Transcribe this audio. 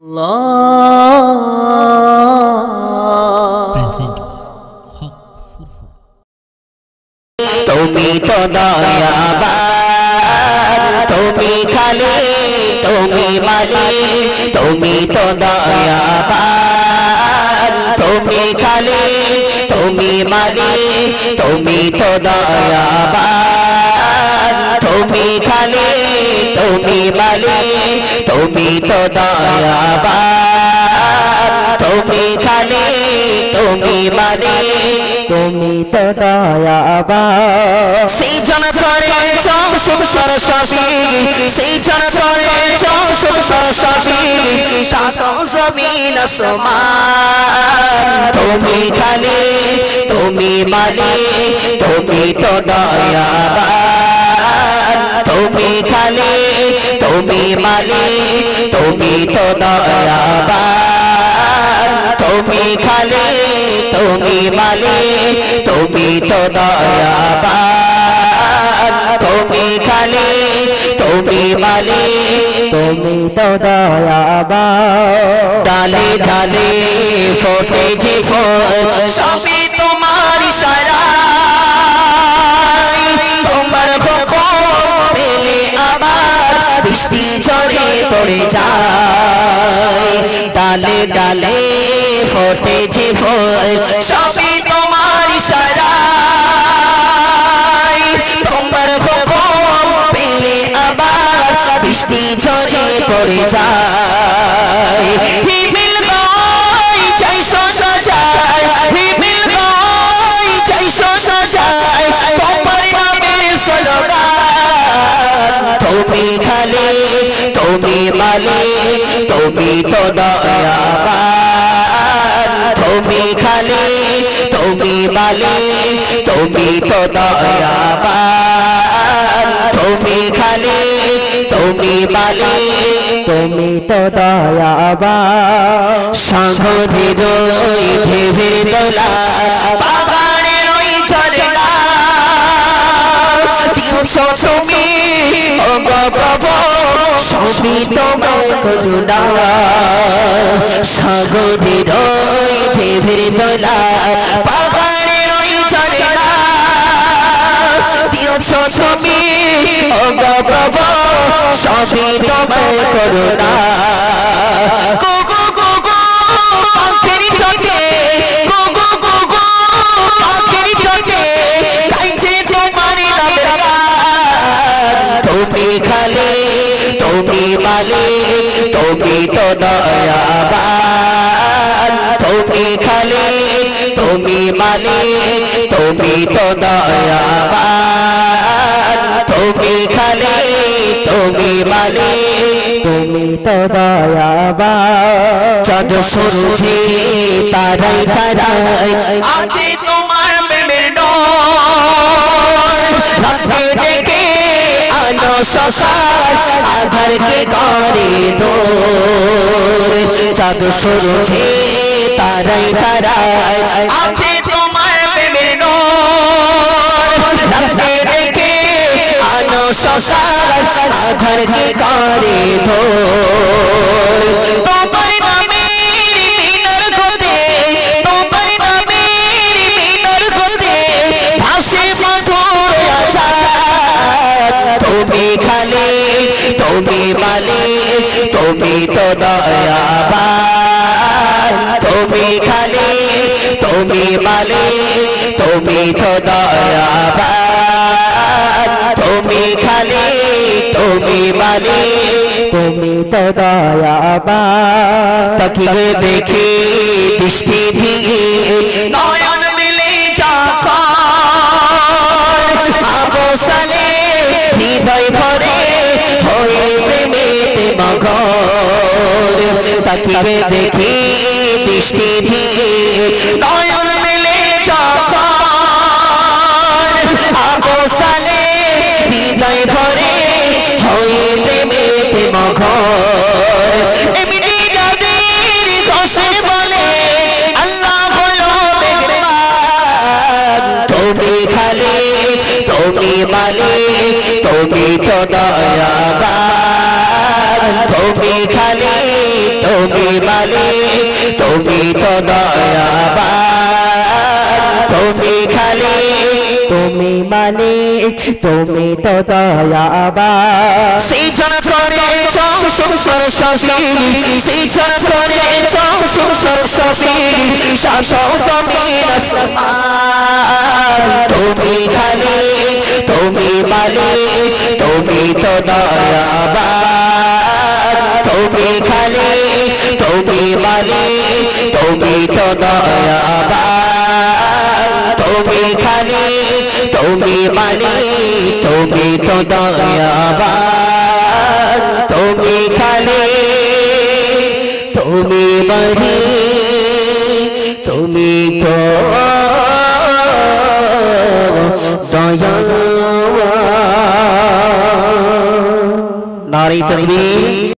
Present Haq Furfur. তুমি তো দয়াবান, তুমি খালিক, তুমি মালিক, তুমি তো দয়াবান, তুমি খালিক, তুমি মালিক, তুমি তো দয়াবান, তুমি খালিক, তুমি মালিক, তুমি তো দয়াবান, তুমি খালিক, তুমি মালিক, তুমি তো দয়াবান। সৃজন করেছ সুন্দর সবই, সৃজন করেছ সুন্দর সবই, সাত জমিন আসমান, তুমি খালিক, তুমি মালিক, তুমি তো দয়াবান, তুমি খালিক, তুমি মালিক, তুমি তো দয়াবান, তুমি খালিক, তুমি মালিক, তুমি তো দয়াবান, তুমি খালিক, তুমি মালিক, তুমি তো দয়াবান। ডালে ডালে ফোটেছে ফুল, সবই তোমার ইশারায়, তোমার হুকুম পেলে আবার বৃষ্টি ঝরে পড়ে যায়। ডালে ডালে ফোটেছে ফুল, সবই তোমার ইশারায়, তোমার হুকুম পেলে আবার বৃষ্টি ঝরে পড়ে যায়। হিমেল গায় চাই শোনা যায়, হিমেল গায় চাই শোনা যায়, তোমার নামের স্লোগান। তুমি খালিক, তুমি মালিক, তুমি তো দয়াবান, তুমি খালিক, তুমি মালিক, তুমি তো দয়াবান, তুমি খালিক, তুমি মালিক, তুমি তো দয়াবান। সাগরের ওই ঢেউয়ের দোলা, বাগানের ওই ঝরনা, দিয়েছ তুমি ওগো প্রভু, সবই তোমার করুণা। সাগরের ওই ঢেউয়ের দোলা, বাগানের ওই ঝরনা, দিয়েছ তুমি ওগো প্রভু, সবই তোমার করুণা। গুগু গুগু পাখির ঠোঁটে, গুগু গুগু পাখির ঠোঁটে, গাইছে তোমার নামের গান। তুমি খালিক, তুমি মালিক, তুমি তো দয়াবান, তুমি খালিক, তুমি মালিক, তুমি তো দয়াবান, তুমি খালিক, তুমি মালিক, তুমি তো দয়াবান। চাঁদ সূর্যে তারাই তারাই আছে তোমার প্রেমের নূর, রাতে ডেকে আলো সকাল, আঁধারকে করে দূর। চাঁদ সূর্যে তারাই তারাই আছে তোমার প্রেমের নূর, রাতে ডেকে আলো সকাল, আঁধারকে করে দূর। তোমার নামের মিনার খোদে, তোমার নামের মিনার খোদে, ভাসে মধুর আজাদ। তুমি খালিক, তুমি মালিক, তুমি তো দয়াবান, তুমি খালিক, তুমি মালিক, তুমি তো দয়াবান, তুমি খালিক, তুমি মালিক, তুমি তো দয়াবান। তাকিয়ে দেখি বৃষ্টি ভিগে নয়ন মিলে যখন, আবু সালে হৃদয় ভরে হয়ে প্রেমেতে মগন। তাকিয়ে দেখি বৃষ্টি ভিগে নয়ন মিলে যখন, আবু সালে হৃদয় ভরে হয়ে প্রেমেতে মগন। এমনি নবীর ঘোষণ বলে আল্লাহ হলো মেহেরবান। তুমি খালিক, তুমি মালিক, তুমি তো দয়াবান, তুমি খালিক, তুমি মালিক তুমি তো দয়াবান তুমি খালিক তুমি মালিক তুমি তো দয়াবান সৃজন করেছ সংসার সবই সৃজন করেছ সংসার সবই শাসন জমিন আসমান তুমি খালিক তুমি মালিক তুমি তো দয়াবান তুমি খালিক তুমি মালিক তুমি তো দয়াবান তুমি খালিক তুমি মালিক তুমি তো দয়াবান তুমি খালিক তুমি মালিক তুমি তো দয়াবান নারী তাকবীর।